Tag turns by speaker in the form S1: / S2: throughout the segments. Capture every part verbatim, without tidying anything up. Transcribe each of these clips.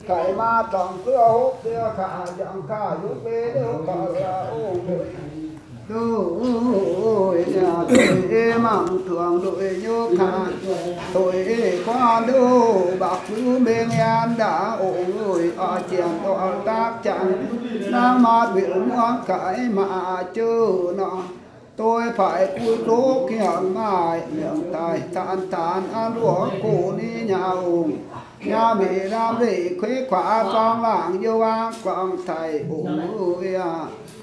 S1: khải ma trọng cửa hốt kia khả chẳng khả giúp bê đều khả là ôm tôi nhà tôi mang thường đội nhớ khả tôi qua đâu bạc cứ bên an đã ổn người ở chèn to tác chẳng đang mát việc muốn khải mà chưa nọ tôi phải cúi lỗ kiệm ngài miệng tài than than ăn uống cụ ni nhà ủng nhà mỹ làm để khuế khóa con làng yêu an quang thầy ủng ơi à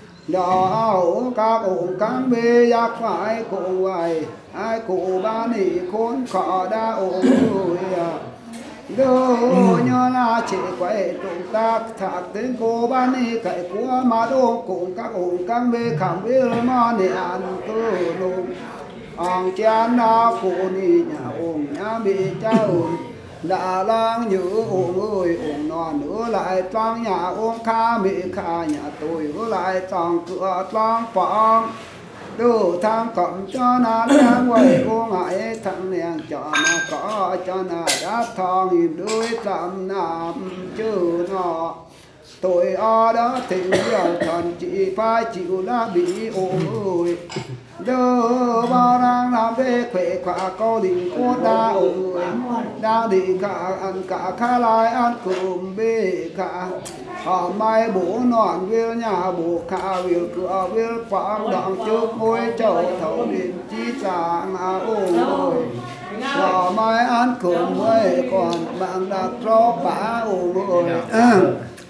S1: đó các ủng căng bê giác phải cụ ai ai cụ ba nỉ khốn khó đã ủng ơi à đâu nhớ là chỉ quay tụng tác thạc tên cô ba nỉ cậy của mà đô cùng các ủng căng bê khảm bê mà nỉ ăn tư lùng ông chán đã cụ nỉ nhà ủng nhà bị cha ủng đã lang nhớ ôm ơi ôm non nữa lại trong nhà ôm kha mẹ kha nhà tôi nữa lại trong cửa trong phòng từ tham cộng cho nó đang quay cô ngại thằng nàng cho nó có cho nó đã thong nhìn đôi tâm nam chứ nó tôi ở đó thì nhiều thần chỉ phải chịu đã bị ôm ơi đơ bao đang làm về khỏe khỏe câu định cô đa ơi đang đi cả ăn cả khá lại ăn cùng bê cả họ mai bố nón viên nhà bố khá viên cửa viên phẳng đằng trước ngôi chầu thấu điện chi chẳng à ôm ơi họ mai ăn cùng với còn bạn đặt rõ bá ôm ơi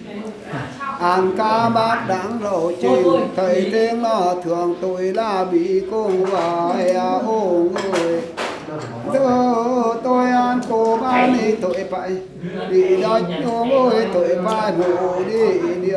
S1: ăn ca bát đáng lộ trình thầy tiếng là thường tôi là bị cung vài ôm người đưa tôi ăn cô ba đi tôi phải đi đó nhung ơi tôi phải ngủ đi đi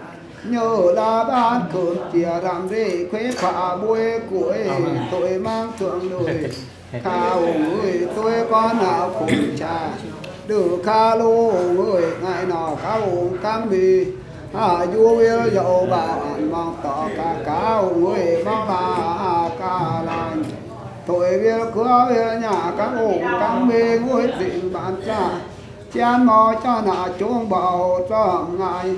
S1: nhớ là ban cơn chia làm đi khuế khả buổi cuối tôi mang thượng đôi khao người tôi có nào cùng cha được kha lô người ngày nào cá uống cam bì à vua yêu dậu bảo ăn mong tỏ cả cao người mong là cả lành thôi biết cửa biết nhà các ủng cam bì người tình bạn cha chén mò cho nà chuông bầu cho ngài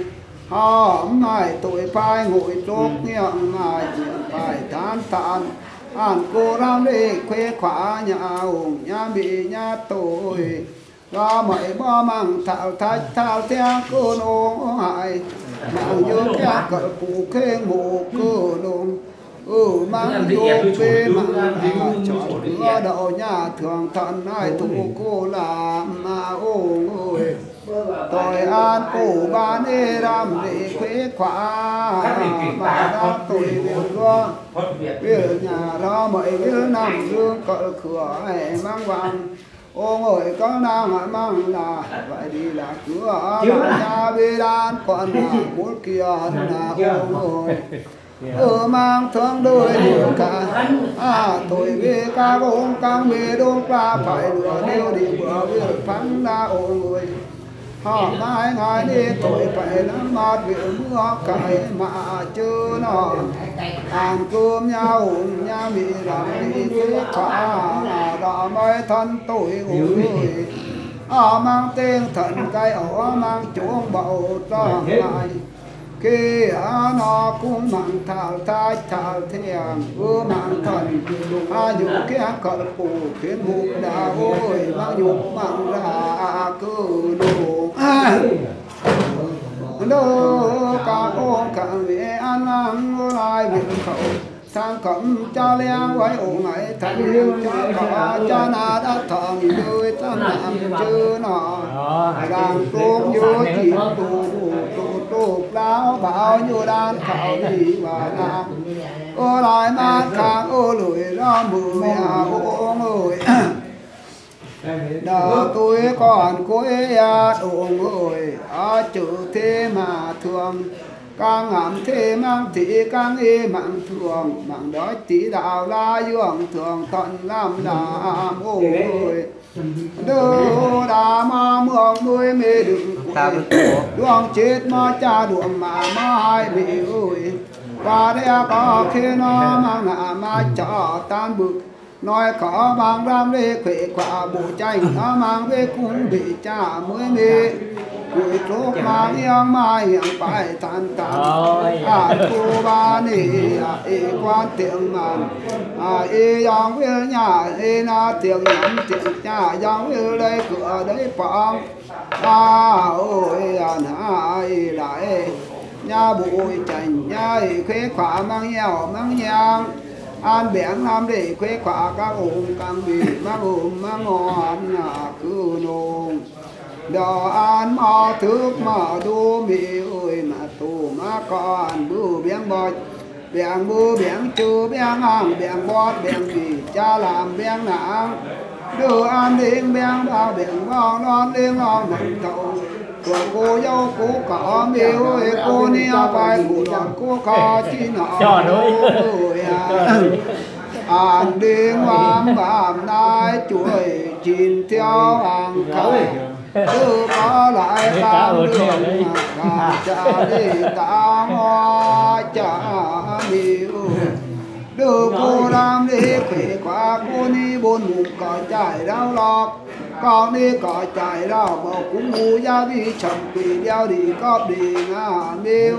S1: hôm nay tôi phải ngồi chốt miệng ngài phải than than ăn cô làm đi khuê khóa nhà ủng nhà bị nhà tôi và mấy bó măng thảo thách thảo theo cơn ôm hại mang vô cái cỡ phụ khen mù cơ đồn ừ mang vô bê mang hà chọn cửa đầu nhà thường thần ai thủ cô làm mà ôm ơi tôi ăn cổ bán đi làm để khuế khóa mà đã tôi biết lo biết nhà đó mấy biết nằm dương cỡ cửa mang vàng ôm ơi có nam hả mang là vậy đi là cửa nhà bê đan còn là muốn kia là ôm ơi ừ mang thương đôi điều cả à tôi về ca ôm căng về đôn qua phải lừa điêu đi bữa việc phán ra ôm người họ mai ngày đi tôi phải lắm mát việc mưa cày mà chưa nó ăn cơm nhau nhà bị làm đi cứ khóa đó mới thân tôi ôi họ mang tên thần cây ở mang chuông bầu cho ngài khi nó cũng mang thảo thái thảo thiền vừa mang thần à dù cái cỡ phụ khiến bụng đã ôi bao nhục mang ra cứ đủ đâu cả ôm cả về ăn ăn lại việc khẩu sang cẩm cho leo với ổ ngày thành yêu cho có cho na đã thòng đôi tâm làm chứ nó đang tôm vô chỉ tụ tụ tụ lão bảo như đan khảo đi và nam ô lại mang khang ô lùi ra mười à ô người đó tôi còn cuối đồ người ở chữ thế mà thường càng ngắm thế mang thị càng y mạng thường mạng đó tí đạo la dương thường tận làm làm ôi đâu đã mà mường nuôi mê đừng đường chết mà cha đuổi mà mai bị ơi và đây có khi nó mang ngã mà cho tan bực nói có mang ram đi khỏe quả bộ tranh nó mang về cũng bị cha mới mê Cùi trúc mang yang mai yang bài tàn tàn à cô ba nì à y quan tiếng màn à y yang với nhà y na tiếng nhắm tiếng nhà yang với đây cửa đấy phong à ôi anh hai lại nhà bụi chành nhà y khuế khỏa mang nhau mang nhang an biển làm để khuế khỏa các ôm càng bị mang ôm mang ngon à cứ nông đò an mà thức mà đu mi ơi mà tu mà còn bưu biển bọt biển bưu biển chư biển hàng biển bọt biển gì cha làm biển nặng đưa an đến biển bao biển bao non đến lo mình thầu của cô dâu cô có mi ơi cô nia bài của đoàn cô có chi nọ ơi an đến hoàng bàm nai chuối chín theo hàng khẩu đưa có lại tam đường mà cha đi ta hoa cha miêu đưa cô làm đi khỏe qua cô đi bốn mùng có chạy đau lọt con đi có chạy đau mà cũng ngu ra đi chồng quỳ đeo đi cóp đi ngà miêu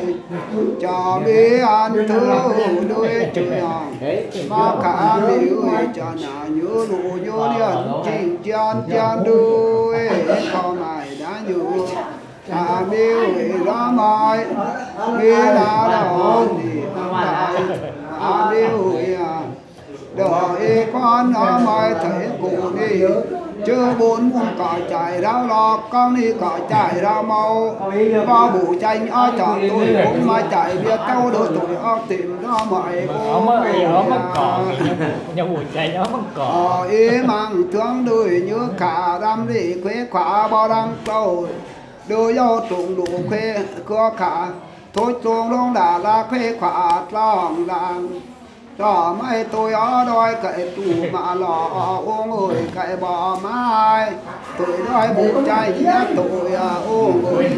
S1: cho mi ăn thứ đuôi chơi mà cả miêu cho nà nhớ lù nhớ liền chinh chan chan đuôi con này đã nhớ à miêu đó mai mi là đó thì lại à miêu à đời con nó mai thấy cụ đi chưa bốn mùng cỏ chạy rau lọt con đi cỏ chạy rau mau có bù chanh ở chọn tôi cũng mà chạy biết câu đôi tuổi ở tìm nó mọi
S2: ở mất ở mất cỏ nhau bù chanh ở mất cỏ
S1: ý mang thương đuổi như cả đam đi khuế khóa bao đăng câu đưa vô trụng đủ khuế cửa cả thôi trụng đông đã là khuế khóa lòng làng cho mấy tôi ở đôi cậy tù mà lò uống người cậy bò mai tôi đôi bù chay nhát tôi uống người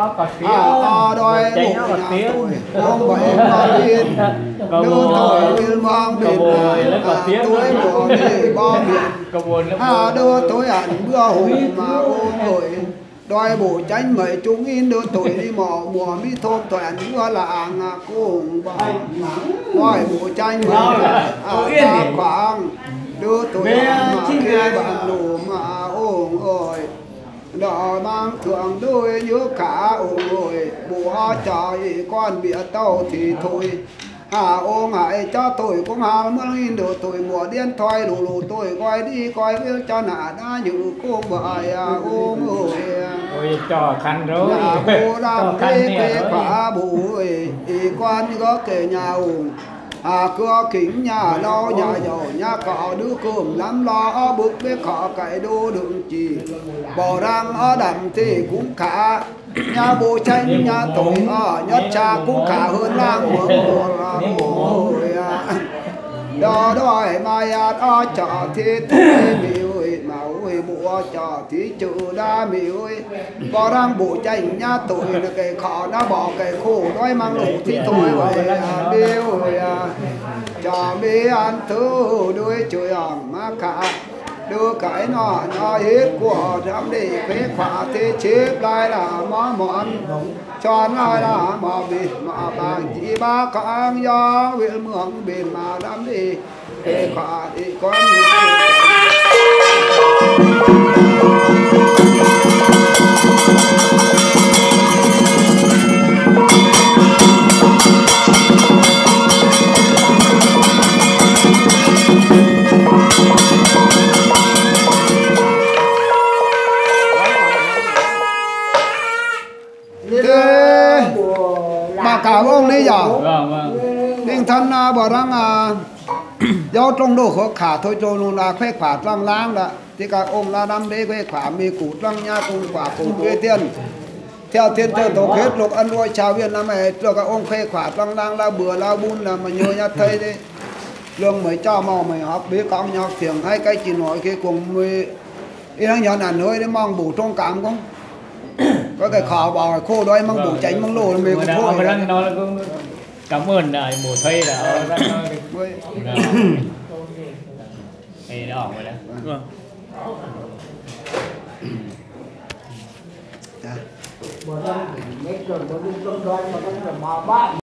S1: ở đôi bù nhà tôi uống bảy con tiên đưa tôi đi mang biển tôi buồn đi bò biển à đưa tôi ăn bữa hùng mà uống người đôi bù chanh mấy chúng in đưa tuổi đi mò mùa mi thôn toàn mưa làng cùng bà đôi bù chanh mấy à ta khoảng đưa tuổi mà kia bạn đủ mà ôm ơi đò mang thường đôi nhớ cả ôm ơi bù ho trời con bịa tàu thì thôi à ô ngại cho tôi cũng hàng mưa in được tôi mùa điên thoại lù lù tôi coi đi coi với cho nà đã như cô vợ à ô người
S2: ôi trò khăn rồi
S1: cô đang kê kê quả bù ơi quan có kề nhà hùng à cửa kính nhà lo nhà giàu nhà cọ đứa cơm lắm lo bước biết khó cậy đô đường chỉ bò răng ở đầm thì cũng khá nhà bố tranh nhà tôi ở nhất cha cũng khá hơn lang một ngồi đó đòi mai ở chợ thì tôi miêu mà ơi bùa chợ thì chữ đa miêu bò răng bố tranh nhà tôi là cái khó nó bỏ cái khổ đói mang lũ thì tôi vậy miêu cho mi ăn thứ đuôi chơi hỏng mà cả đưa cái nó nó hết của đám đi phế khóa thế chếp lại là món món cho nó là mò bịt mà bằng chỉ ba con do huyện mường bịt mà đám đi phế khóa thì con cả ông đấy giờ nên thân bảo rằng do trong đồ khó khả thôi cho nó là khoe khỏa trăng lang đó thì cả ông là đam đế khoe khỏa mì củ trăng nha cùng quả cùng quê tiền theo thiên theo tổ kết lục ăn nuôi chào viên năm này cho các ông khoe khỏa trăng lang là bữa là bún là mà nhớ nhát thấy đấy lương mới cho màu mày học biết con nhọc tiếng hay cái chỉ nói cái cùng mới ý đang nhận ảnh hơi để mong bổ trong cảm không có cái khó bỏ khô đôi mong bổ tránh mong lô mình cũng thôi
S2: cảm ơn là bổ thuê là đây đó rồi đấy
S1: จ้ะ
S3: บ่ต้องเม็ดจนบ่ต้องร้อนบ่ต้องมาบ้าน